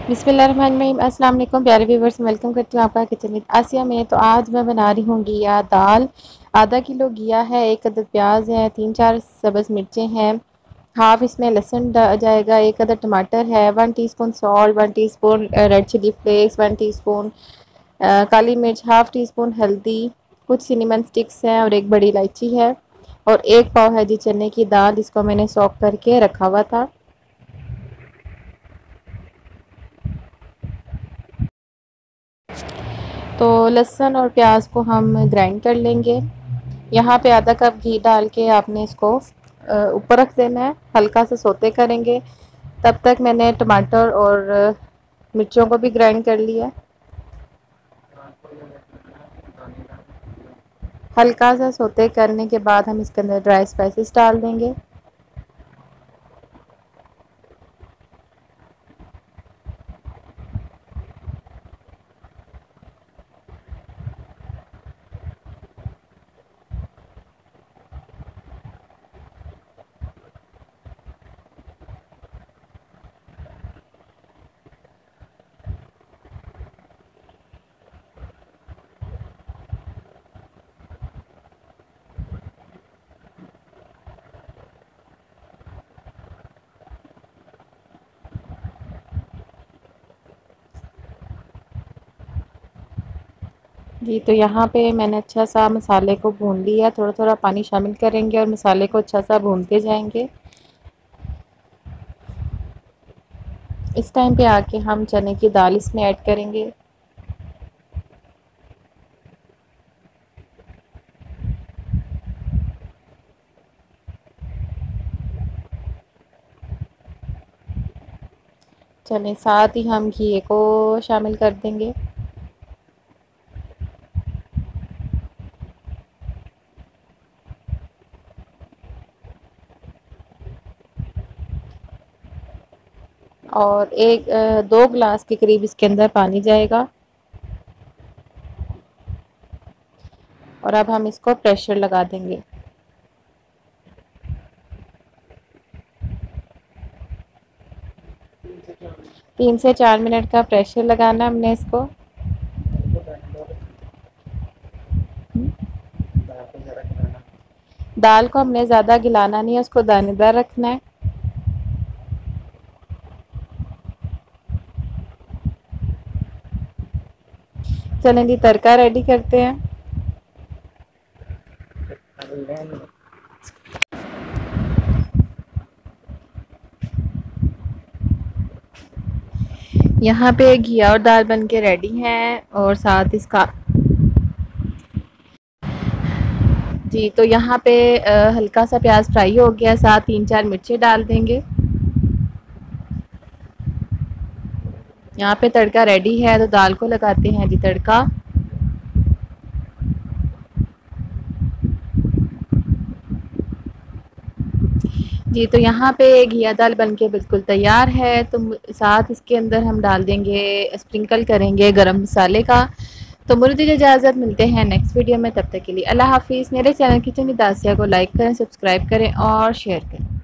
बिस्मिल्लाहिर्रहमानिर्रहीम। अस्सलाम वालेकुम प्यारे व्यूवर्स, वेलकम करती हूँ आपका किचन विद आसिया में। तो आज मैं बना रही हूँ घिया दाल। आधा किलो घिया है, एक अदद प्याज है, 3-4 सब्ज़ मिर्चें हैं, हाफ इसमें लहसुन जाएगा, एक अदद टमाटर है, 1 teaspoon salt, 1 teaspoon red chilli flakes, 1 teaspoon काली मिर्च, हाफ टी स्पून हल्दी, कुछ सिनेमन स्टिक्स हैं और एक बड़ी इलायची है और एक पाव है जी चने की दाल, जिसको मैंने सॉक करके रखा हुआ था। तो लहसुन और प्याज को हम ग्राइंड कर लेंगे। यहाँ पे आधा कप घी डाल के आपने इसको ऊपर रख देना है, हल्का सा सोते करेंगे। तब तक मैंने टमाटर और मिर्चों को भी ग्राइंड कर लिया। हल्का सा सोते करने के बाद हम इसके अंदर ड्राई स्पाइसेस डाल देंगे। जी, तो यहाँ पे मैंने अच्छा सा मसाले को भून लिया। थोड़ा थोड़ा पानी शामिल करेंगे और मसाले को अच्छा सा भूनते जाएंगे। इस टाइम पे आके हम चने की दाल इसमें ऐड करेंगे। चने साथ ही हम घी को शामिल कर देंगे। और 2 गिलास के करीब इसके अंदर पानी जाएगा। और अब हम इसको प्रेशर लगा देंगे। 3 से 4 मिनट का प्रेशर लगाना हमने इसको। दाल को हमने ज़्यादा गिलाना नहीं है, उसको दानेदार रखना है। चलें जी, तड़का रेडी करते हैं। यहाँ पे घिया और दाल बन के रेडी हैं और साथ इसका जी, तो यहाँ पे हल्का सा प्याज फ्राई हो गया, साथ 3-4 मिर्चें डाल देंगे। यहाँ पे तड़का रेडी है, तो दाल को लगाते हैं जी तड़का। जी, तो यहाँ पे घिया दाल बनके बिल्कुल तैयार है। तो साथ इसके अंदर हम डाल देंगे, स्प्रिंकल करेंगे गरम मसाले का। तो मुझे दीजिए इजाज़त, मिलते हैं नेक्स्ट वीडियो में। तब तक के लिए अल्लाह हाफिज़। मेरे चैनल किचन विद आसिया को लाइक करें, सब्सक्राइब करें और शेयर करें।